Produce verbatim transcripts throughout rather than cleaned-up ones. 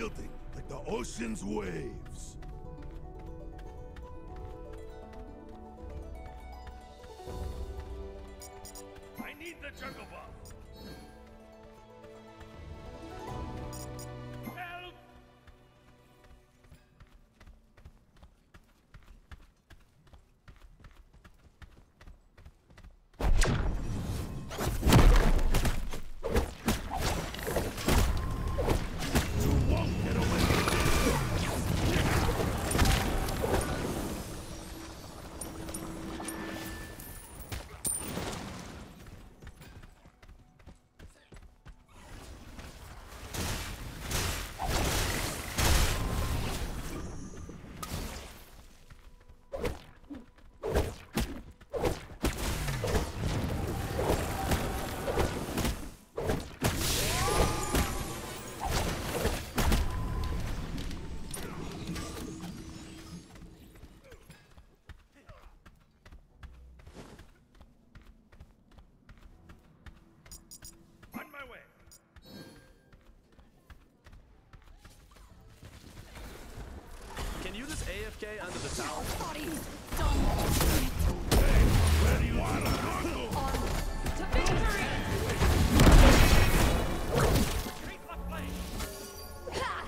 building like the ocean's waves. I need the jungle buff. Help! Can you just A F K under the tower? Bodies done. Hey, where do you want to go? On to victory! Keep the flame! Ha!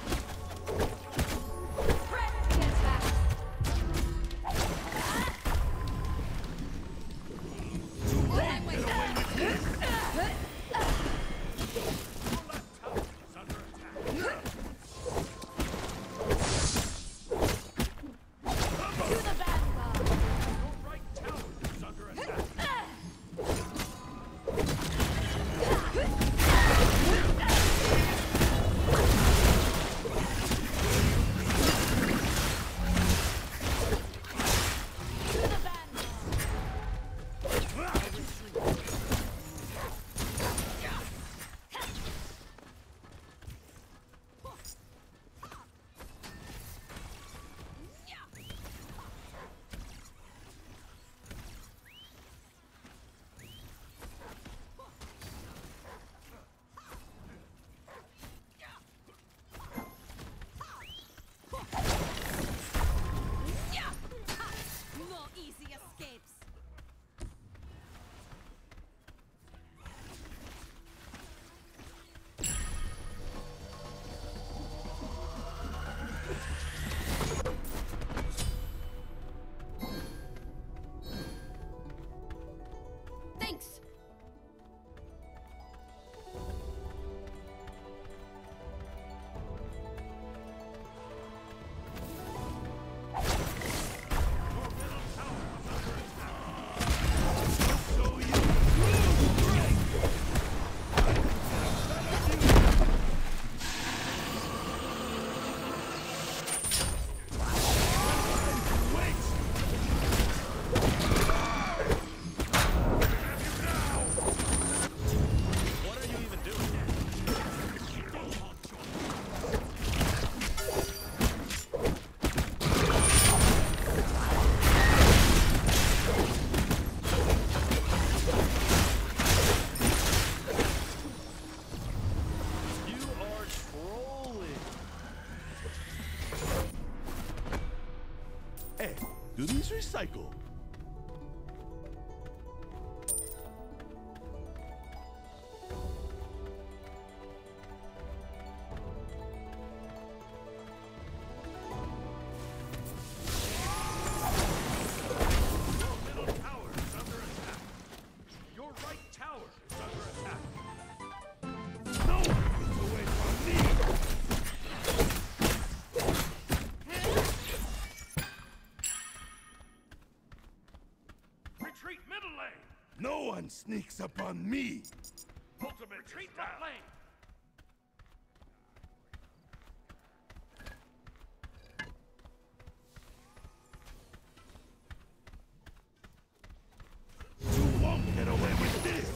Press the attack! Let me Hey, do these recycle? No one sneaks up on me! Ultimate, retreat the flame! You won't get away with this!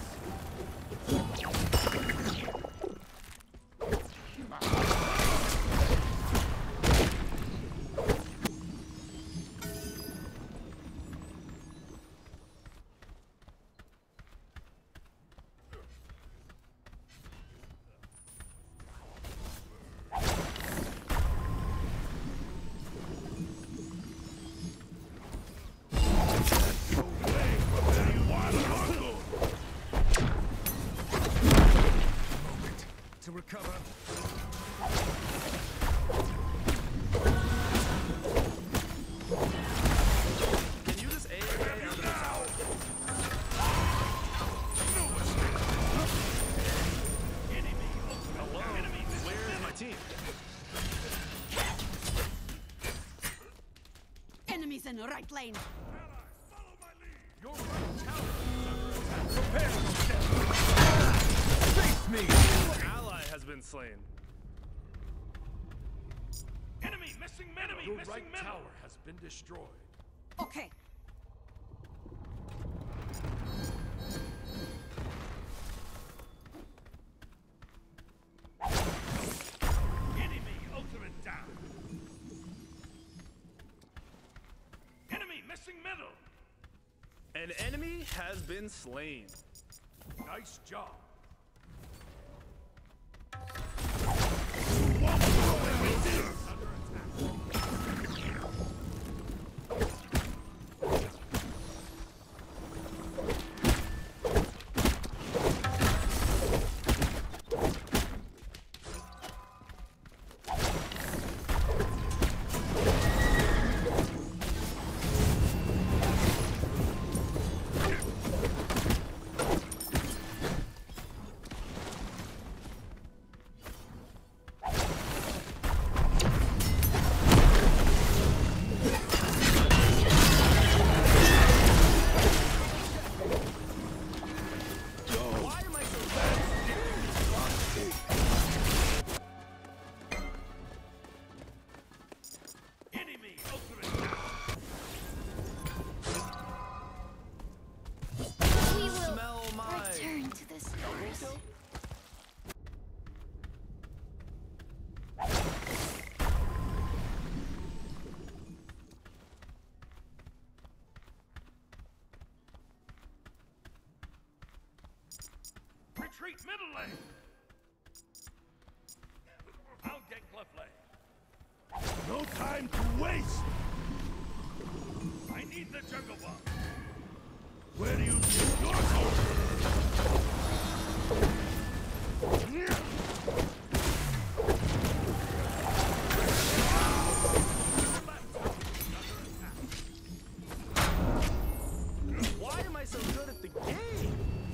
right lane. Follow my lead. Your right tower is under attack. Prepare yourself. Face me. Your ally has been slain. Enemy missing middle. Your missing right middle. tower has been destroyed. Okay. Enemy ultimate down. Enemy missing middle. An enemy has been slain. Nice job. Why am I so bad? Enemy ultimate down. We will Smell my return to this forest. Retreat middle lane. I'll get Cliff lane. No time to waste. I need the jungle buff. Where do you think you're going? Why am I so good at the game?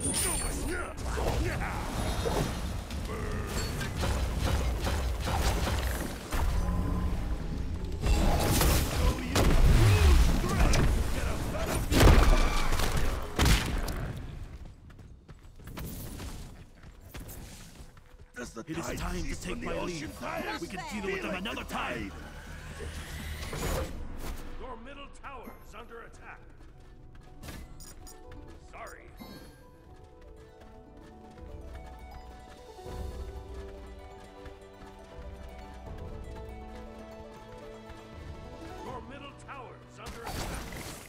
It is time to take my leave. We can deal with them another time. Your middle tower is under attack. Sorry. Your middle tower is under attack.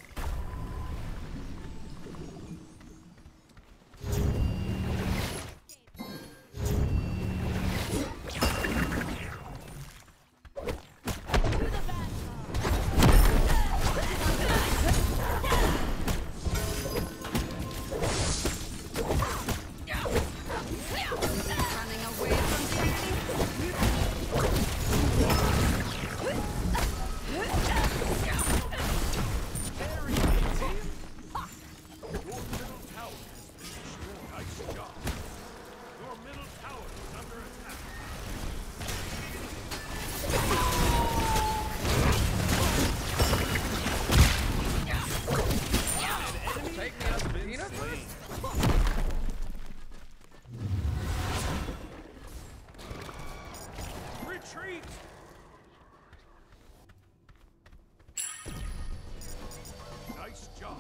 Running away from something? Your middle tower has been destroyed. Nice job. Your middle tower is under attack. Take me has been slain. Retreat! Nice job.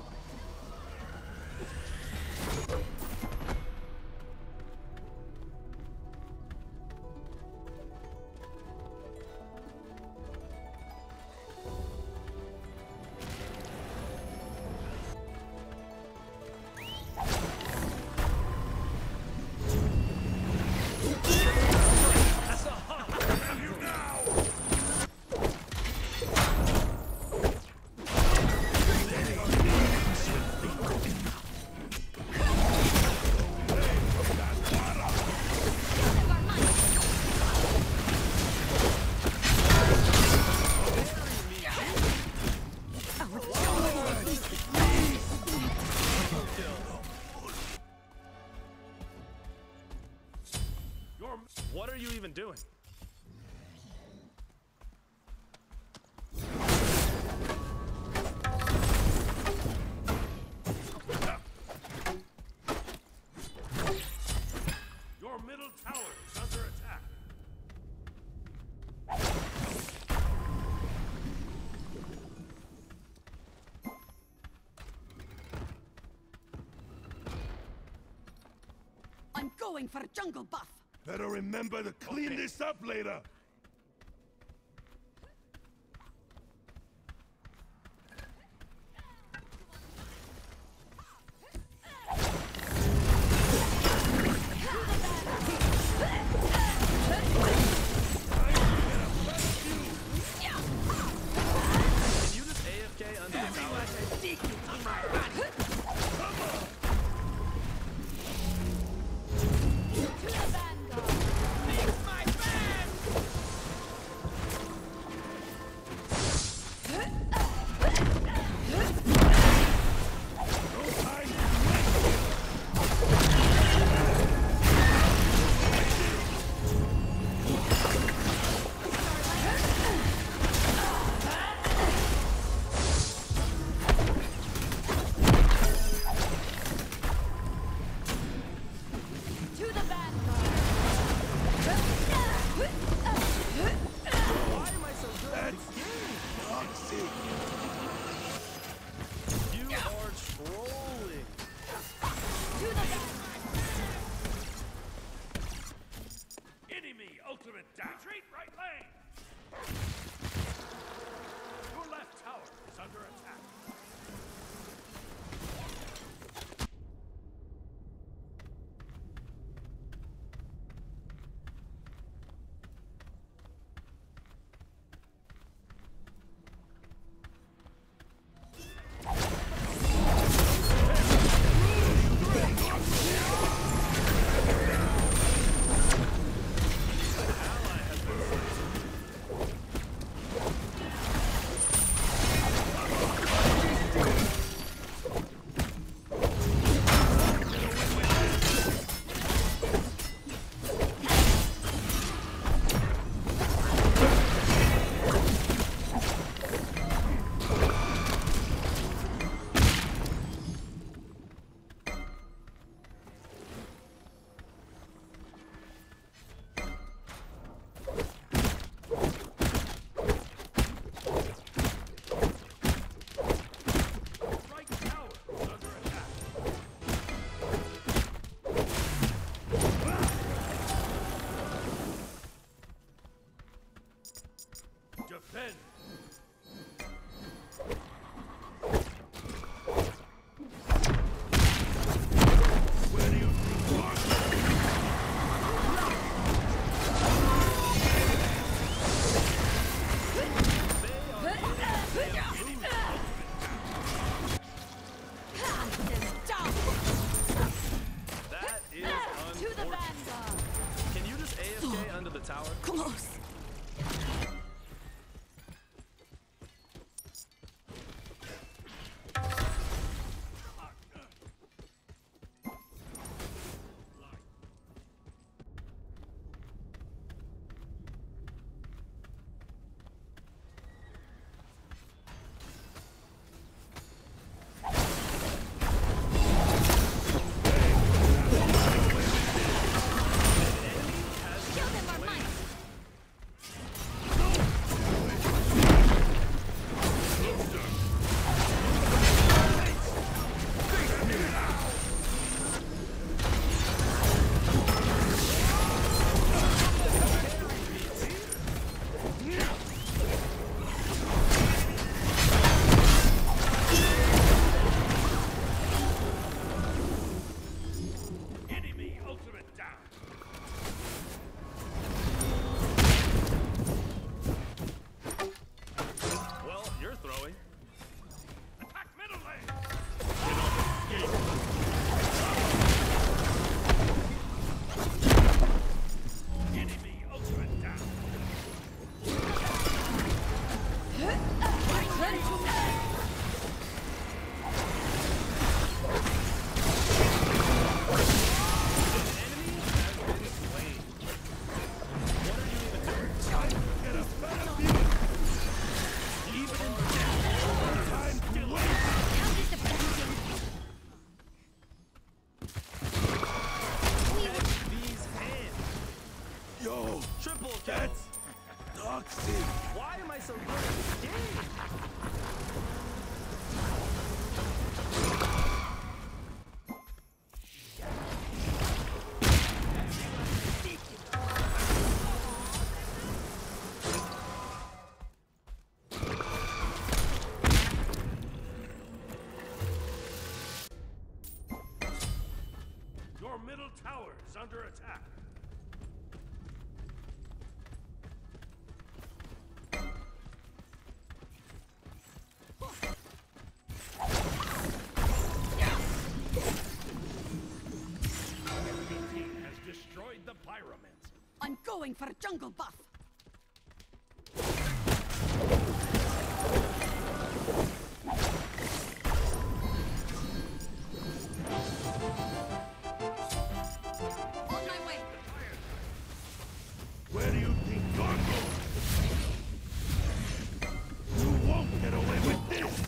Your What are you even doing? going for jungle buff. Better remember to clean this up later. You just A F K under the tower. Retreat, right lane! Your left tower is under attack. Defend! Where do you think you are? That is To the unfortunate. vanguard. Can you just A F K under the tower? Close. Kill them or mine. Enemy ultimate down! Well, you're throwing. Attack middle lane! Enemy ultimate down! Return to me. Enemy has been slain. What are you even doing? Get a better view! Even in death, time to wait! How disappointing. Catch these hands. Yo, Triple kill. that's toxic! Why am I so good at this game? middle tower is under attack. Enemy team has destroyed the Pyromancer. I'm going for a jungle buff. On my way. Where do you think you're going? You won't get away with this!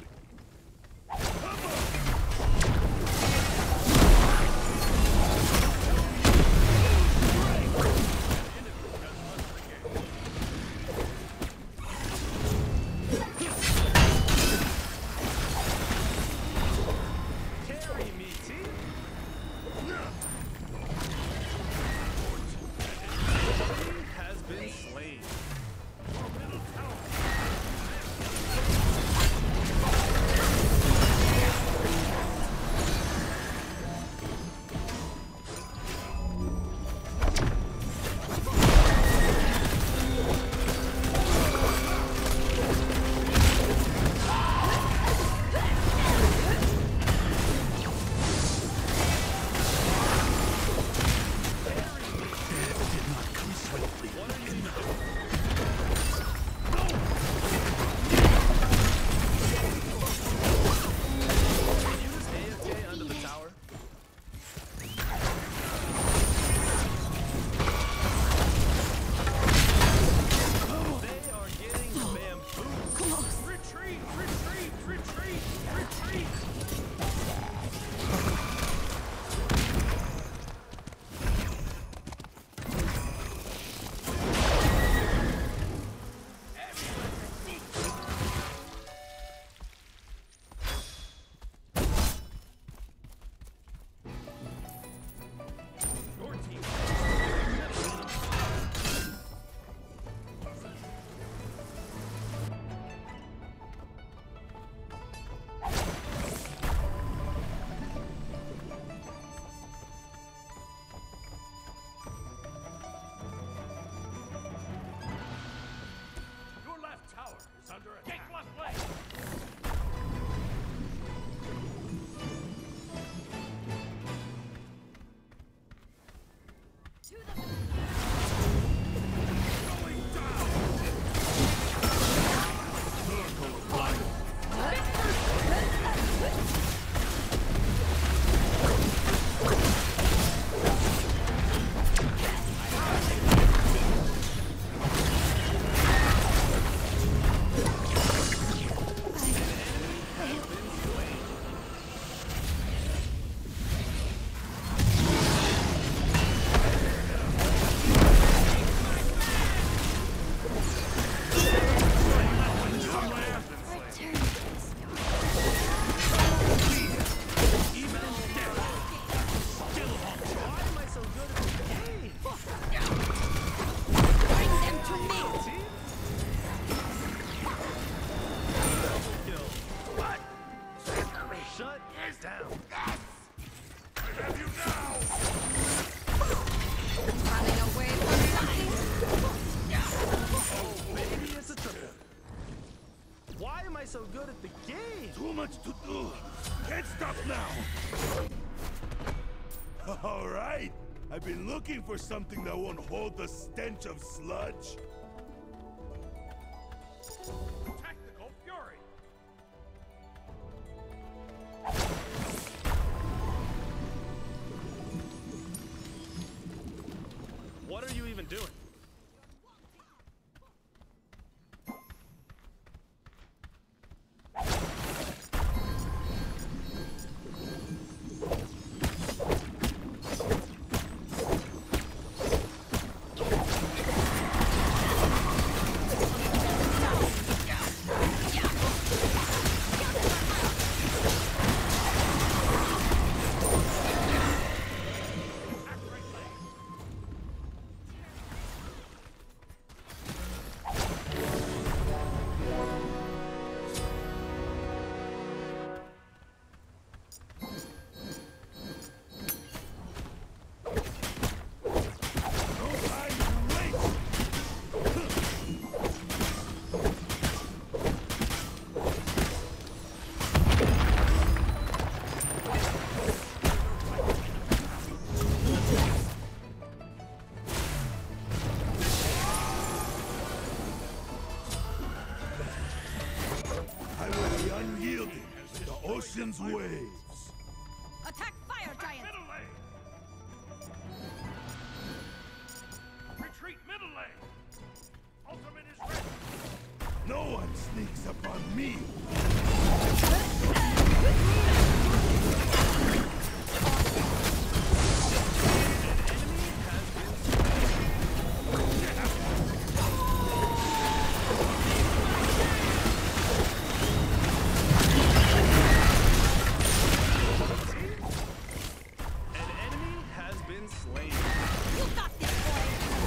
Come on! Carry me, team. He has been slain. Middle tower. Did not come swiftly. What are you even doing? Can you just A F K under the tower? They are getting bamboozled. Close. Retreat! Retreat! Retreat! Retreat! Your team. Your left tower is under attack. Take left leg. To the Going down. Circle of life. return to the start. Why am I so good at this game? Bring them to me. Team? Double kill. What? Shut down. I have you now. Running away from something. Oh, maybe it's a triple. Why am I so good at the game? Too much to do. Can't stop now. All right. I've been looking for something that won't hold the stench of sludge. Tactical fury. What are you even doing? waves. Attack fire giant! Middle lane! Retreat middle lane! Ultimate is ready! No one sneaks upon me. An enemy has been slain. You got this, boy!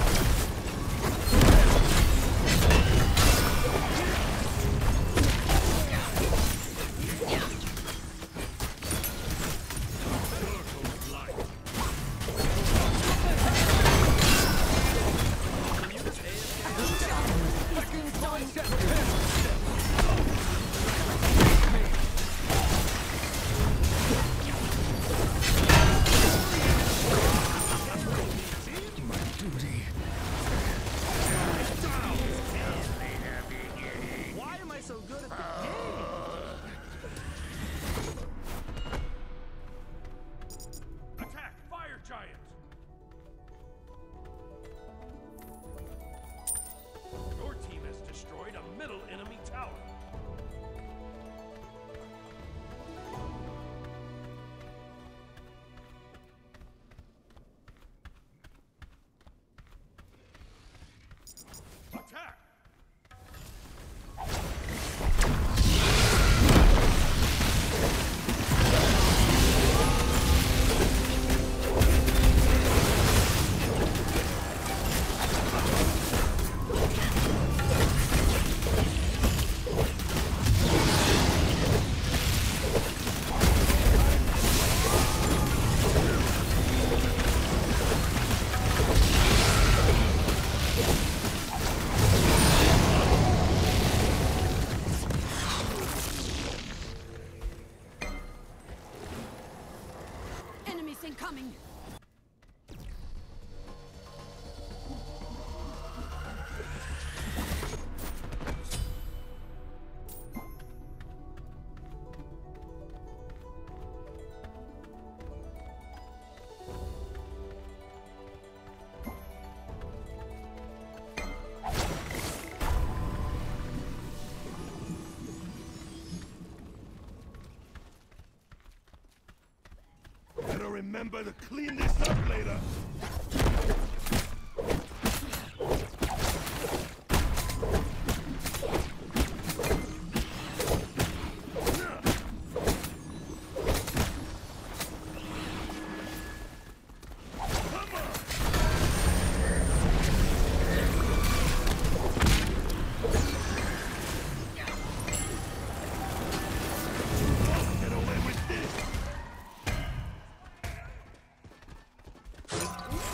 Why am I so good at the game? Attack fire giant! Your team has destroyed a middle enemy tower. Attack! Enemies incoming! Better remember to clean this up later. Get away with this.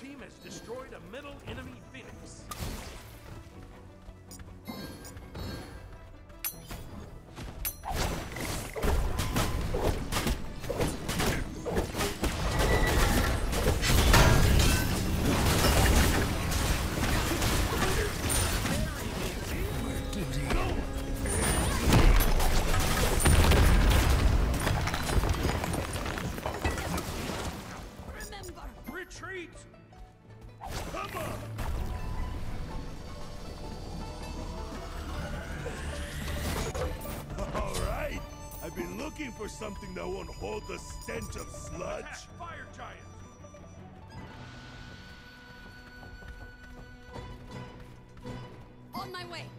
team has destroyed a middle enemy Phoenix. Remember! Retreat! Come on! All right. I've been looking for something that won't hold the stench of sludge. Attack fire giant! On my way!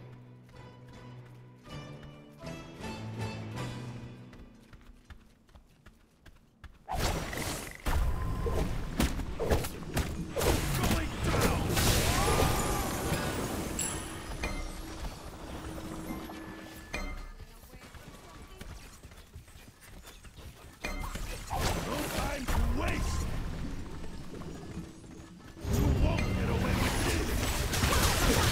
Going down! No time to waste. You won't get away with this.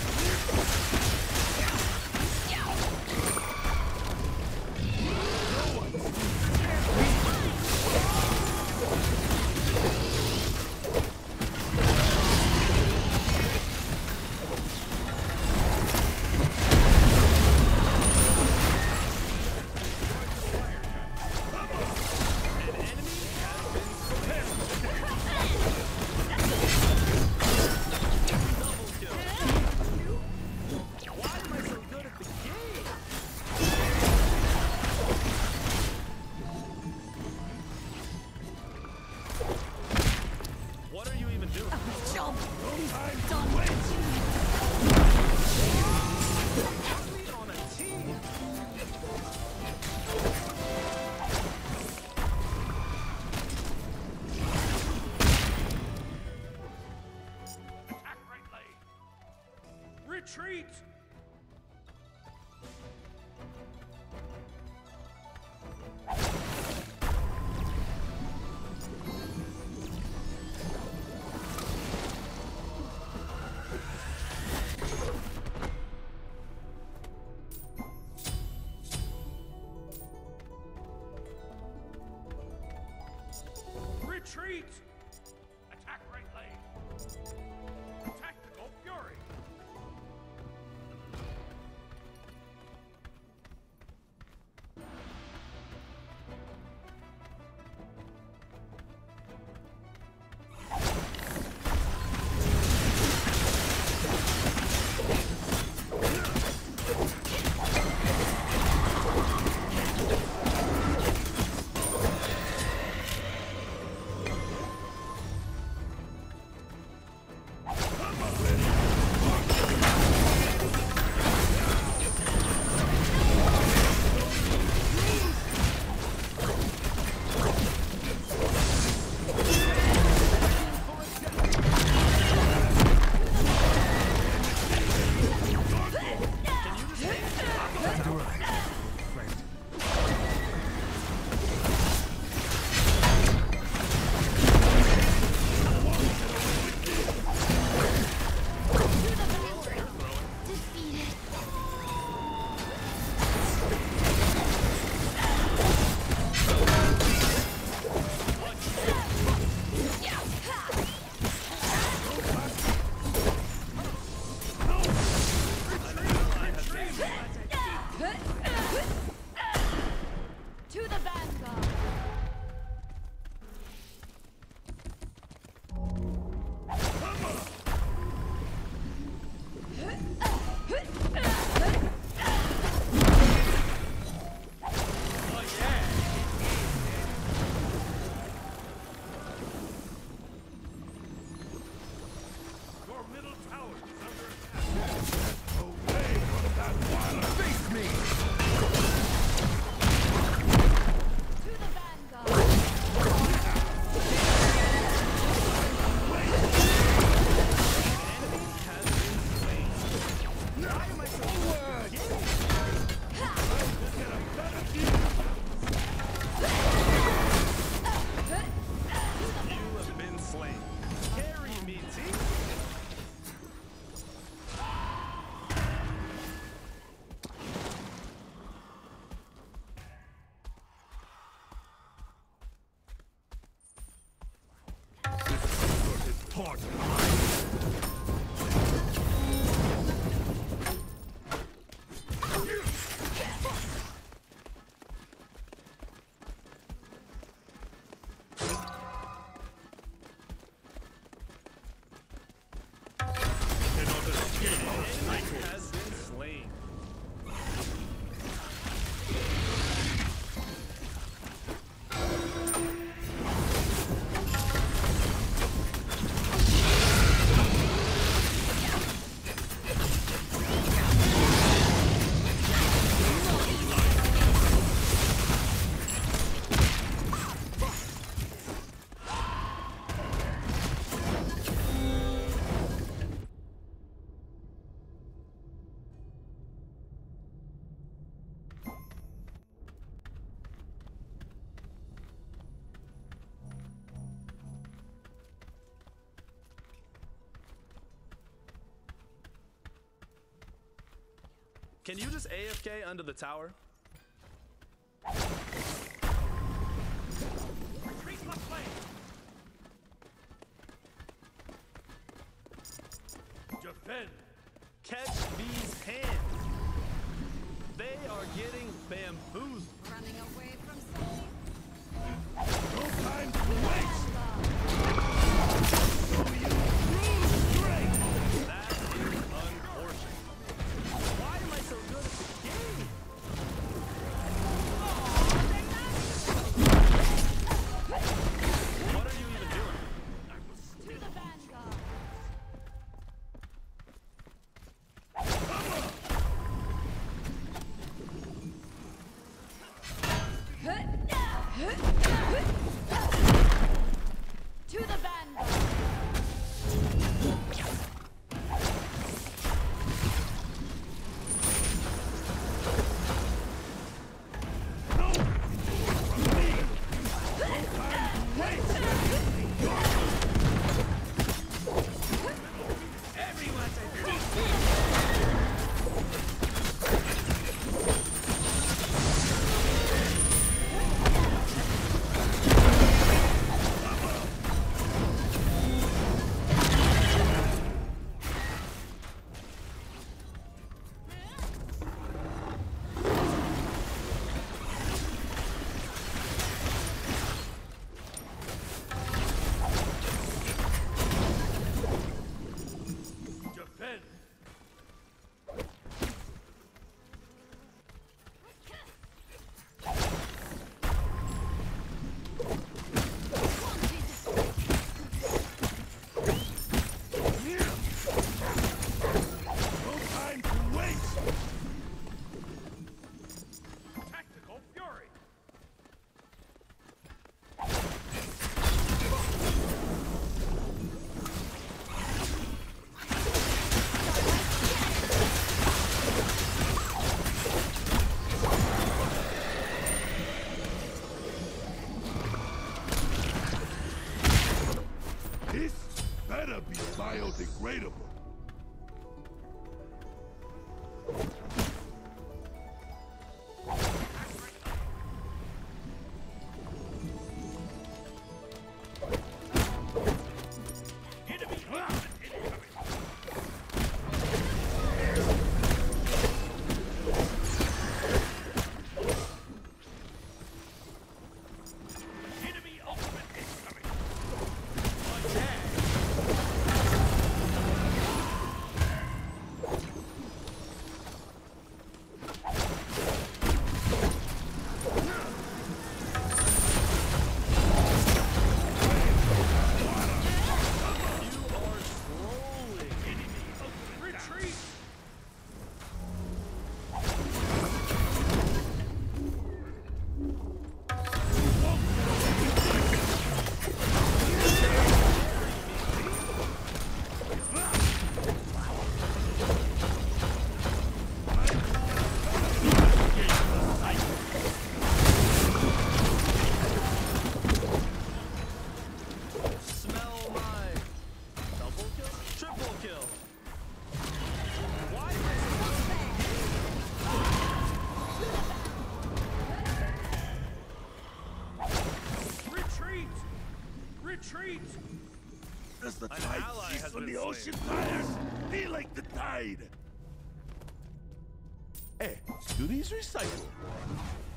No one's Why am I so good at the game? What are you even doing? Jump! time to Done! waste. Are we on a team? Attack right lane! Retreat! Retreat! Attack right lane! Tactical fury! enemy has been slain. Can you just A F K under the tower? Retreat left flank. Defend. Catch these hands. They are getting bamboozled. Running away from something? No time to waste! Show you true strength! That is unfortunate. Why am I so good at the game? What are you even doing? To the vanguard! To the vanguard! No! From me! No time to waste! Everyone's a thief. Defend. No time to waste! Tactical fury. This better be biodegradable. Enemy incoming. Enemy ultimate incoming. Attack. You are trolling. Enemy ultimate retreat. Smell my double kill? Triple kill. Why Retreat. Retreat. Does the An tide ally cease has when been the slain. ocean tires? Be like the tide! Hey, do these recycle?